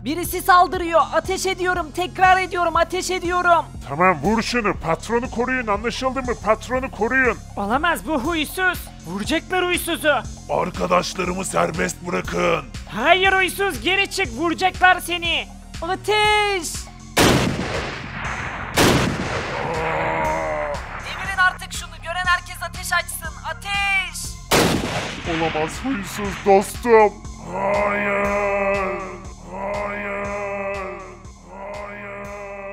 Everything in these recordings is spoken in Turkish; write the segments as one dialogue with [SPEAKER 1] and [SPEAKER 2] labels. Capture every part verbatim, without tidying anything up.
[SPEAKER 1] Birisi saldırıyor. Ateş ediyorum. Tekrar ediyorum. Ateş ediyorum.
[SPEAKER 2] Tamam vur şunu. Patronu koruyun, anlaşıldı mı? Patronu koruyun.
[SPEAKER 3] Olamaz, bu huysuz. Vuracaklar huysuzu.
[SPEAKER 2] Arkadaşlarımı serbest bırakın.
[SPEAKER 3] Hayır huysuz, geri çık, vuracaklar seni.
[SPEAKER 1] Ateş! Devirin artık şunu. Gören herkes ateş açsın. Ateş!
[SPEAKER 2] Olamaz huysuz dostum. Hayır. Hayır. Hayır.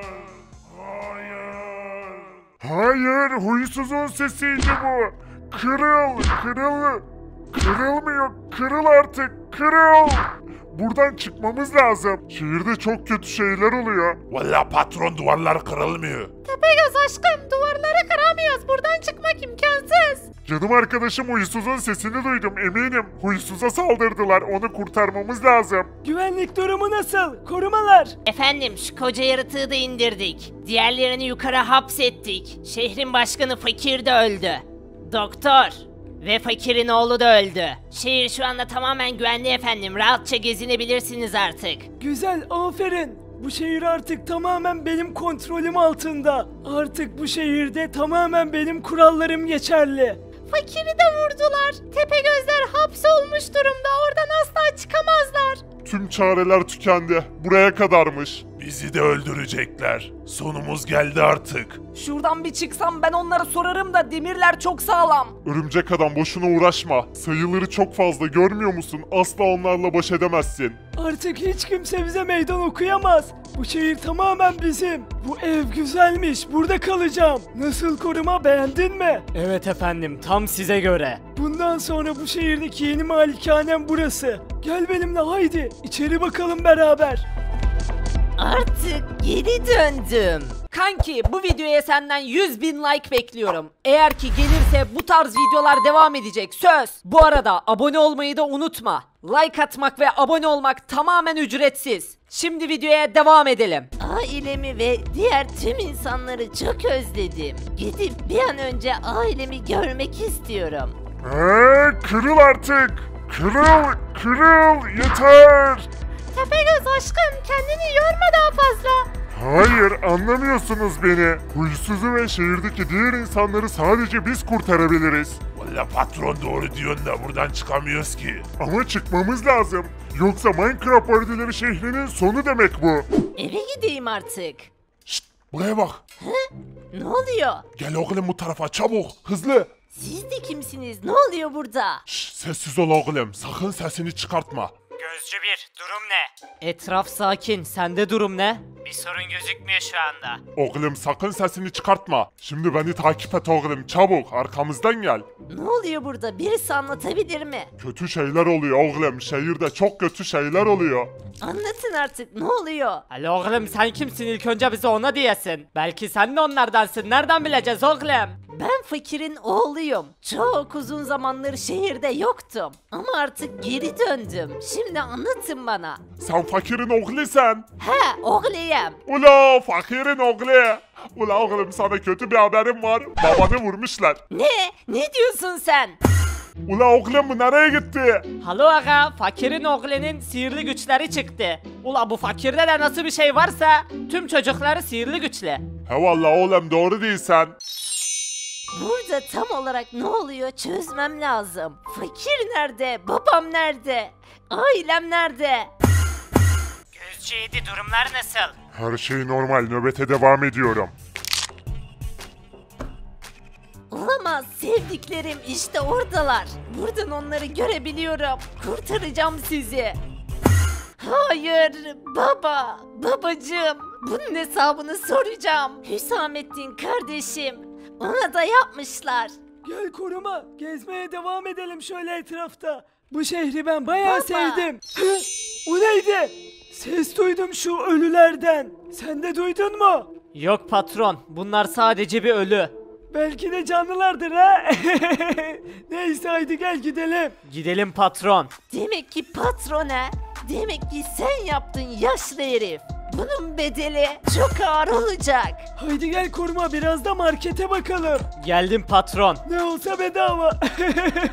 [SPEAKER 2] Hayır. Hayır, huysuzun sesiydi bu. Kırıl, kırıl. Kırılmıyor, kırıl artık, kırıl. Buradan çıkmamız lazım. Şehirde çok kötü şeyler oluyor. Valla patron, duvarlar kırılmıyor.
[SPEAKER 4] Tepegöz aşkım, duvarları kıramıyoruz. Buradan çıkmak imkansız.
[SPEAKER 2] Canım arkadaşım huysuzun sesini duydum, eminim. Huysuza saldırdılar, onu kurtarmamız lazım.
[SPEAKER 3] Güvenlik durumu nasıl? Korumalar.
[SPEAKER 4] Efendim, şu koca yaratığı da indirdik. Diğerlerini yukarı hapsettik. Şehrin başkanı Fakir de öldü. Doktor ve Fakir'in oğlu da öldü. Şehir şu anda tamamen güvenli efendim. Rahatça gezinebilirsiniz artık.
[SPEAKER 3] Güzel, aferin. Bu şehir artık tamamen benim kontrolüm altında. Artık bu şehirde tamamen benim kurallarım geçerli.
[SPEAKER 4] Fakir'i de vurdular. Tepegözler hapsolmuş durumda. Oradan asla çıkamazlar.
[SPEAKER 2] Tüm çareler tükendi, buraya kadarmış. Bizi de öldürecekler. Sonumuz geldi artık.
[SPEAKER 1] Şuradan bir çıksam ben onlara sorarım da demirler çok sağlam.
[SPEAKER 2] Örümcek adam, boşuna uğraşma. Sayıları çok fazla, görmüyor musun? Asla onlarla baş edemezsin.
[SPEAKER 3] Artık hiç kimse bize meydan okuyamaz. Bu şehir tamamen bizim. Bu ev güzelmiş, burada kalacağım. Nasıl, koruma, beğendin mi? Evet efendim, tam size göre. Bundan sonra bu şehirdeki yeni malikanem burası. Gel benimle, haydi içeri bakalım beraber.
[SPEAKER 4] Artık geri döndüm.
[SPEAKER 1] Kanki, bu videoya senden yüz bin like bekliyorum. Eğer ki gelirse bu tarz videolar devam edecek, söz. Bu arada abone olmayı da unutma. Like atmak ve abone olmak tamamen ücretsiz. Şimdi videoya devam edelim.
[SPEAKER 4] Ailemi ve diğer tüm insanları çok özledim. Gidip bir an önce ailemi görmek istiyorum.
[SPEAKER 2] Eee, kırıl artık. Kırıl, kırıl, yeter.
[SPEAKER 4] Tepegöz aşkım, kendini yorma daha fazla.
[SPEAKER 2] Hayır, anlamıyorsunuz beni. Huysuzu ve şehirdeki diğer insanları sadece biz kurtarabiliriz. Valla patron doğru diyorsun da buradan çıkamıyoruz ki. Ama çıkmamız lazım. Yoksa Minecraft parodileri şehrinin sonu demek bu.
[SPEAKER 4] Eve gideyim artık.
[SPEAKER 2] Şşt, buraya bak.
[SPEAKER 4] Ne oluyor?
[SPEAKER 2] Gel oğlum bu tarafa, çabuk, hızlı.
[SPEAKER 4] Siz de kimsiniz? Ne oluyor burada?
[SPEAKER 2] Şşt, sessiz ol oğlum, sakın sesini çıkartma.
[SPEAKER 3] Gözcü bir, durum ne?
[SPEAKER 1] Etraf sakin, sende durum ne?
[SPEAKER 3] Bir sorun gözükmüyor şu anda.
[SPEAKER 2] Oğlum sakın sesini çıkartma. Şimdi beni takip et oğlum, çabuk, arkamızdan gel.
[SPEAKER 4] Ne oluyor burada? Birisi anlatabilir mi?
[SPEAKER 2] Kötü şeyler oluyor oğlum, şehirde çok kötü şeyler oluyor.
[SPEAKER 4] Anlatın artık, ne oluyor?
[SPEAKER 1] Alo oğlum, sen kimsin, ilk önce bize ona diyesin. Belki sen de onlardansın, nereden bileceğiz oğlum?
[SPEAKER 4] Ben Fakir'in oğluyum. Çok uzun zamandır şehirde yoktum. Ama artık geri döndüm. Şimdi anlatın bana.
[SPEAKER 2] Sen fakirin oğlusun.
[SPEAKER 4] He, oğluyum.
[SPEAKER 2] Ula fakirin oğlu. Ula oğlum, sana kötü bir haberim var. Babanı vurmuşlar.
[SPEAKER 4] Ne? Ne diyorsun sen?
[SPEAKER 2] Ula oğlum, bu nereye gitti?
[SPEAKER 1] Halo aga, fakirin oğlunun sihirli güçleri çıktı. Ula bu fakirde de nasıl bir şey varsa tüm çocukları sihirli güçlü.
[SPEAKER 2] He valla oğlum, doğru değilsen.
[SPEAKER 4] Burada tam olarak ne oluyor çözmem lazım. Fakir nerede? Babam nerede? Ailem nerede?
[SPEAKER 3] Gözcü yedi, durumlar nasıl?
[SPEAKER 2] Her şey normal, nöbete devam ediyorum.
[SPEAKER 4] Olamaz, sevdiklerim işte oradalar. Buradan onları görebiliyorum. Kurtaracağım sizi. Hayır baba, babacığım. Bunun hesabını soracağım. Hüsamettin kardeşim. Ona da yapmışlar.
[SPEAKER 3] Gel koruma, gezmeye devam edelim şöyle etrafta. Bu şehri ben bayağı
[SPEAKER 4] Baba.
[SPEAKER 3] sevdim. Hı? O neydi? Ses duydum şu ölülerden. Sen de duydun mu?
[SPEAKER 1] Yok patron, bunlar sadece bir ölü.
[SPEAKER 3] Belki de canlılardır ha. Neyse haydi gel gidelim.
[SPEAKER 1] Gidelim patron.
[SPEAKER 4] Demek ki patrona, demek ki sen yaptın yaşlı herif. Bunun bedeli çok ağır olacak.
[SPEAKER 3] Haydi gel koruma, biraz da markete bakalım.
[SPEAKER 1] Geldim patron.
[SPEAKER 3] Ne olsa bedava.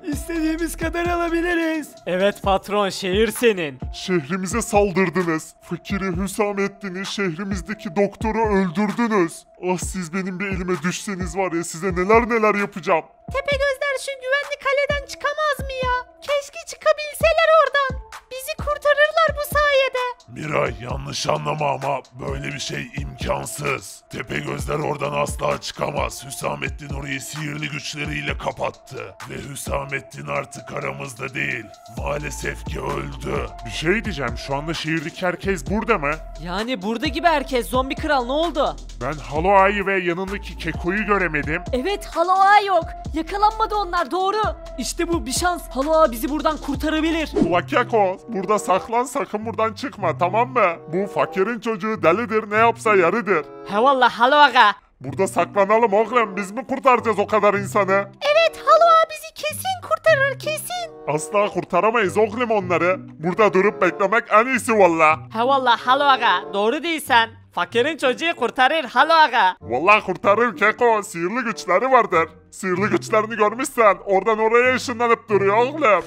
[SPEAKER 3] İstediğimiz kadar alabiliriz. Evet patron, şehir senin.
[SPEAKER 2] Şehrimize saldırdınız. Fakiri Hüsamettin'i, şehrimizdeki doktoru öldürdünüz. Ah siz benim bir elime düşseniz var ya, size neler neler yapacağım.
[SPEAKER 1] Tepegözler şu güvenli kaleden çıkamaz mı ya? Keşke çıkabilseler oradan. Bizi kurtarırlar bu sayede.
[SPEAKER 5] Miray, yanlış anlama ama böyle bir şey imkansız. Tepegözler oradan asla çıkamaz. Hüsamettin orayı sihirli güçleriyle kapattı. Ve Hüsamettin artık aramızda değil. Maalesef ki öldü.
[SPEAKER 2] Bir şey diyeceğim, şu anda şehirdeki herkes burada mı?
[SPEAKER 1] Yani burada gibi herkes. Zombi kral ne oldu?
[SPEAKER 2] Ben Haloa'yı ve yanındaki Keko'yu göremedim.
[SPEAKER 1] Evet, Haloa yok. Yakalanmadı onlar, doğru. İşte bu bir şans. Haloa bizi buradan kurtarabilir.
[SPEAKER 2] Ula Keko, burada saklan, sakın buradan çıkma, tamam mı? Bu fakirin çocuğu delidir, ne yapsa yarıdır.
[SPEAKER 1] He valla Haloa.
[SPEAKER 2] Burada saklanalım oğlum, biz mi kurtaracağız o kadar insanı?
[SPEAKER 1] Evet, Haloa bizi kesin kurtarır, kesin.
[SPEAKER 2] Asla kurtaramayız oğlum onları. Burada durup beklemek en iyisi valla.
[SPEAKER 1] He valla Haloa, doğru değilsen. Fakirin çocuğu kurtarır Haloa.
[SPEAKER 2] Vallahi kurtarır Keko, sihirli güçleri vardır. Sihirli güçlerini görmüşsen oradan oraya ışınlanıp duruyor oğlum.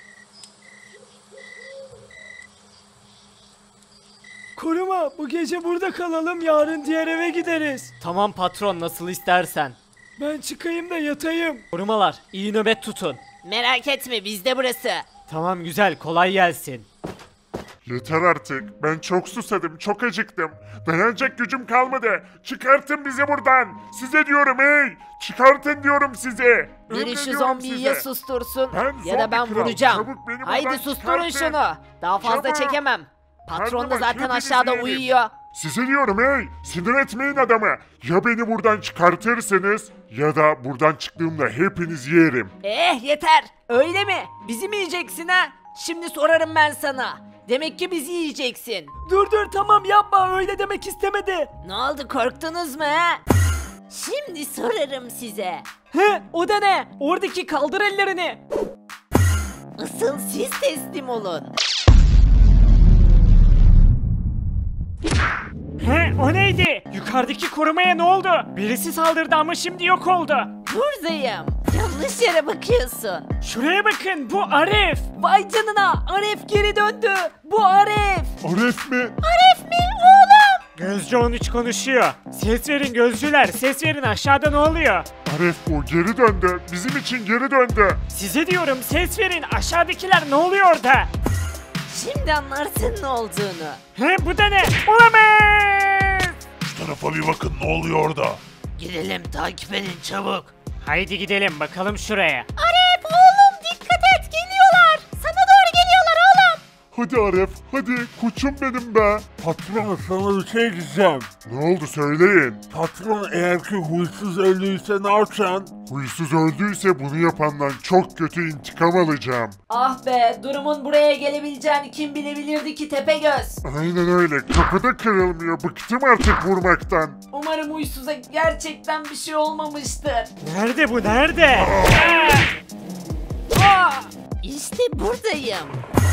[SPEAKER 3] Koruma, bu gece burada kalalım, yarın diğer eve gideriz.
[SPEAKER 1] Tamam patron, nasıl istersen.
[SPEAKER 3] Ben çıkayım da yatayım.
[SPEAKER 1] Korumalar, iyi nöbet tutun.
[SPEAKER 4] Merak etme, bizde burası.
[SPEAKER 1] Tamam güzel, kolay gelsin.
[SPEAKER 2] Yeter artık. Ben çok susadım, çok acıktım. Dayanacak gücüm kalmadı. Çıkartın bizi buradan. Size diyorum hey. Çıkartın diyorum size.
[SPEAKER 1] Biri şu
[SPEAKER 2] Emrediyorum
[SPEAKER 1] zombiyi
[SPEAKER 2] size.
[SPEAKER 1] ya sustursun
[SPEAKER 2] Ben
[SPEAKER 1] ya da
[SPEAKER 2] zombi
[SPEAKER 1] ben
[SPEAKER 2] kral.
[SPEAKER 1] vuracağım.
[SPEAKER 2] Çabuk beni
[SPEAKER 1] Haydi
[SPEAKER 2] buradan
[SPEAKER 1] susturun
[SPEAKER 2] çıkartın.
[SPEAKER 1] şunu. Daha fazla
[SPEAKER 2] Çabuk.
[SPEAKER 1] çekemem. Patron da
[SPEAKER 2] Hadi
[SPEAKER 1] zaten
[SPEAKER 2] bakayım,
[SPEAKER 1] aşağıda
[SPEAKER 2] izleyelim.
[SPEAKER 1] uyuyor.
[SPEAKER 2] Size diyorum hey. Sinir etmeyin adamı. Ya beni buradan çıkartırsınız ya da buradan çıktığımda hepiniz yerim.
[SPEAKER 1] Eh yeter. Öyle mi? Bizi mi yiyeceksin ha? Şimdi sorarım ben sana. Demek ki bizi yiyeceksin.
[SPEAKER 3] Dur dur, tamam yapma, öyle demek istemedi.
[SPEAKER 1] Ne oldu, korktunuz mu ha?
[SPEAKER 4] Şimdi sorarım size.
[SPEAKER 1] He, o da ne? Oradaki kaldır ellerini.
[SPEAKER 4] Asıl siz teslim olun.
[SPEAKER 3] He, o neydi? Yukarıdaki korumaya ne oldu? Birisi saldırdı ama şimdi yok oldu.
[SPEAKER 4] Buradayım. Yanlış yere bakıyorsun.
[SPEAKER 3] Şuraya bakın, bu Arif.
[SPEAKER 1] Vay canına, Aref geri döndü. Bu Aref.
[SPEAKER 2] Aref mi?
[SPEAKER 1] Aref mi oğlum?
[SPEAKER 3] Gözcü on üç konuşuyor. Ses verin gözcüler, ses verin, aşağıda ne oluyor?
[SPEAKER 2] Aref bu geri döndü. Bizim için geri döndü.
[SPEAKER 3] Size diyorum, ses verin, aşağıdakiler ne oluyor orada?
[SPEAKER 4] Şimdi anlarsın ne olduğunu.
[SPEAKER 3] He, bu da ne? Olamaz!
[SPEAKER 5] Şu tarafa bir bakın, ne oluyor orada?
[SPEAKER 4] Gidelim, takip edin çabuk.
[SPEAKER 3] Haydi gidelim bakalım şuraya.
[SPEAKER 1] Aref oğlum dikkat et, geliyorlar. Sana doğru geliyorlar oğlum.
[SPEAKER 2] Hadi Aref, hadi koçum benim be.
[SPEAKER 6] Patron, sana bir şey diyeceğim.
[SPEAKER 2] Ne oldu söyleyin.
[SPEAKER 6] Patron, eğer ki huysuz öldüyse ne yapacaksın?
[SPEAKER 2] Huysuz öldüyse bunu yapandan çok kötü intikam alacağım.
[SPEAKER 1] Ah be, durumun buraya gelebileceğini kim bilebilirdi ki Tepegöz?
[SPEAKER 2] Aynen öyle, kapıda kırılmıyor. Bıktım artık vurmaktan.
[SPEAKER 1] Umarım uysuza gerçekten bir şey olmamıştır.
[SPEAKER 3] Nerede bu, nerede?
[SPEAKER 1] Ah!
[SPEAKER 4] İşte buradayım.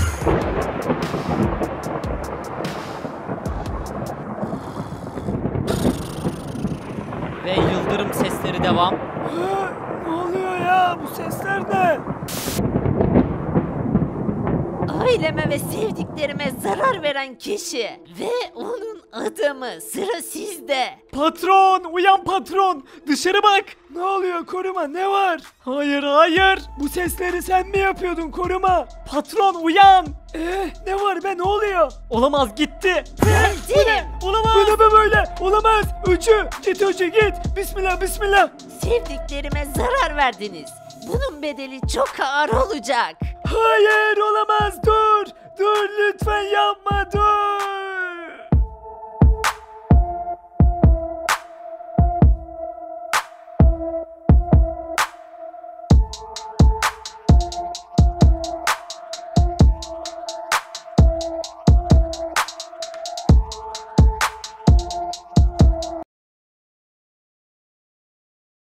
[SPEAKER 1] Ve yıldırım sesleri devam.
[SPEAKER 3] Ha, ne oluyor ya, bu sesler ne?
[SPEAKER 4] Aileme ve sevdiklerime zarar veren kişi ve onun adamı, sıra sizde.
[SPEAKER 3] Patron, uyan patron, dışarı bak. Ne oluyor koruma, ne var? Hayır hayır, bu sesleri sen mi yapıyordun koruma? Patron uyan. Eh, ne var be, ne oluyor? Olamaz, gitti.
[SPEAKER 4] Geldim.
[SPEAKER 3] Olamaz. Bu ne be böyle? Olamaz. Öcü, git Öcü git. Bismillah bismillah.
[SPEAKER 4] Sevdiklerime zarar verdiniz. Bunun bedeli çok ağır olacak.
[SPEAKER 3] Hayır olamaz, dur. Dur lütfen yapma, dur.